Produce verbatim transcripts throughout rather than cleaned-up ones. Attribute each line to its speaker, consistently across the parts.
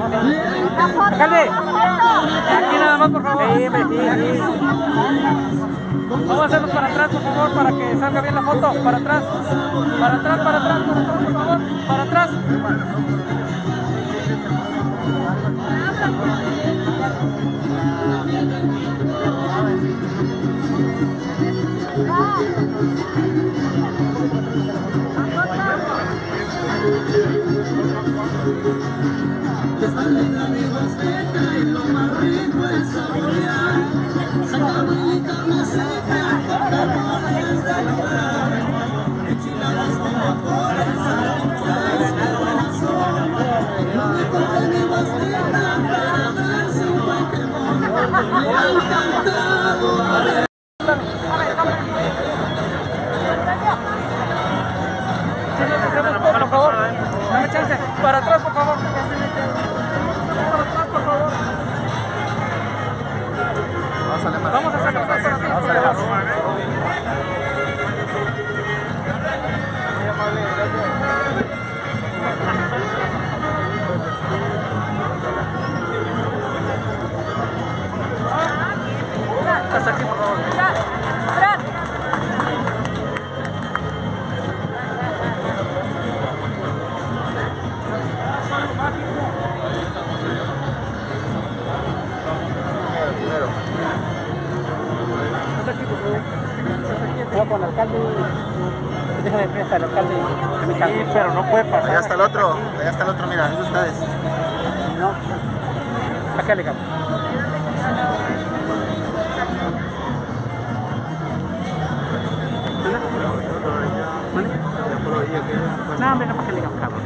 Speaker 1: Alcalde, aquí nada más, por favor. Sí, sí, sí. Vamos a hacernos para atrás, por favor, para que salga bien la foto. Para atrás, para atrás, para atrás, para atrás, por favor. Para atrás. Por favor, dame chance. Para atrás, por favor. Para atrás, por favor. Vamos a hacerlo para atrás. Vamos a hacerlo. Muy amable, gracias. Hasta aquí, por favor. Voy con el alcalde. Déjame prestar al alcalde. Sí, pero no puede pasar.
Speaker 2: Allá está el otro, allá está el otro, mira, ahí ustedes.
Speaker 1: No. Acá le cago. No, hombre, no, para que le cago, cabrón.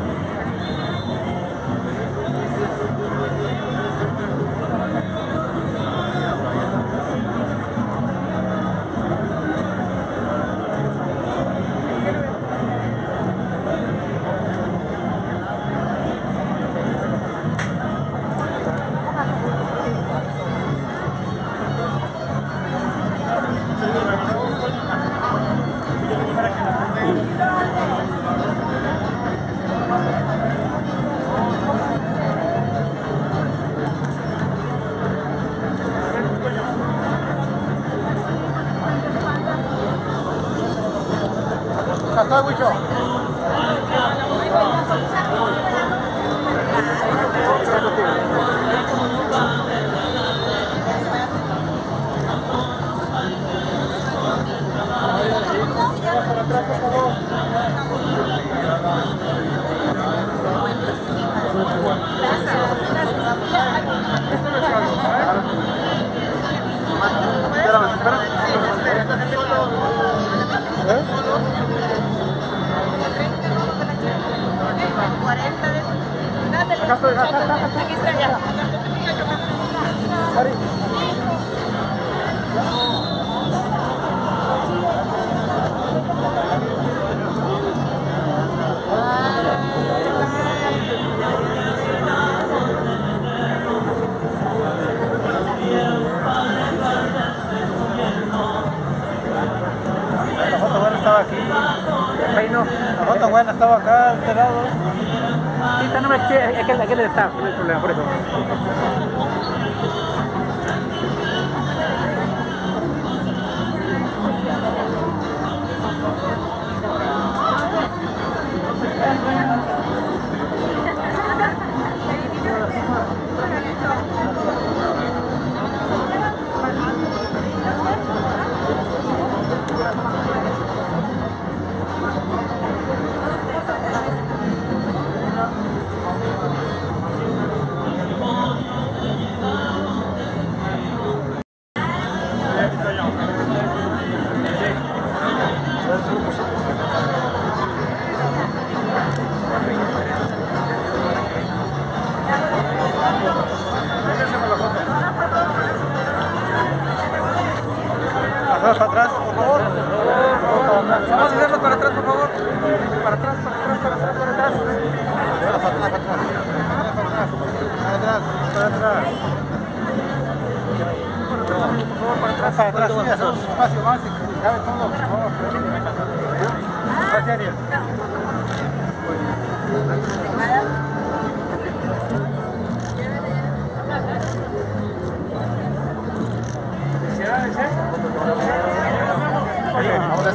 Speaker 2: Acá, Huicho. Para atrás, por favor. Espérame, espérame. ¿Eh?
Speaker 3: cuarenta de esos.
Speaker 2: Acá estoy, acá, acá, acá.
Speaker 3: Aquí está ya.
Speaker 2: Ari. La foto buena estaba aquí.
Speaker 1: Peino.
Speaker 2: La foto buena estaba acá, de este lado.
Speaker 1: Sí, está, no, es que aquel, aquel está, no hay problema, por eso.
Speaker 2: Atrás, para atrás, por favor.
Speaker 1: Vamos a hacerlo para atrás, por favor. Para atrás, para atrás, para atrás, para atrás.
Speaker 2: Para atrás, para atrás. Para atrás, para atrás.
Speaker 1: Por favor, para atrás.
Speaker 2: Para atrás, sí, hacemos espacio más y cabe todo, por favor. Gracias.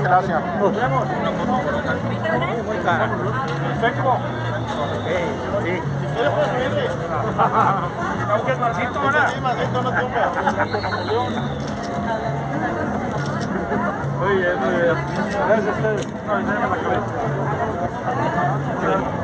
Speaker 2: gracias.
Speaker 1: Nos vemos. Muy cara. Perfecto. Sí.
Speaker 2: Si quieres, puedes subirle.
Speaker 1: Aunque es Marcito, ¿verdad?
Speaker 2: Sí, Marcito, no tumbe.
Speaker 1: Muy bien, muy bien. Gracias a ustedes. No, ya me la acabé.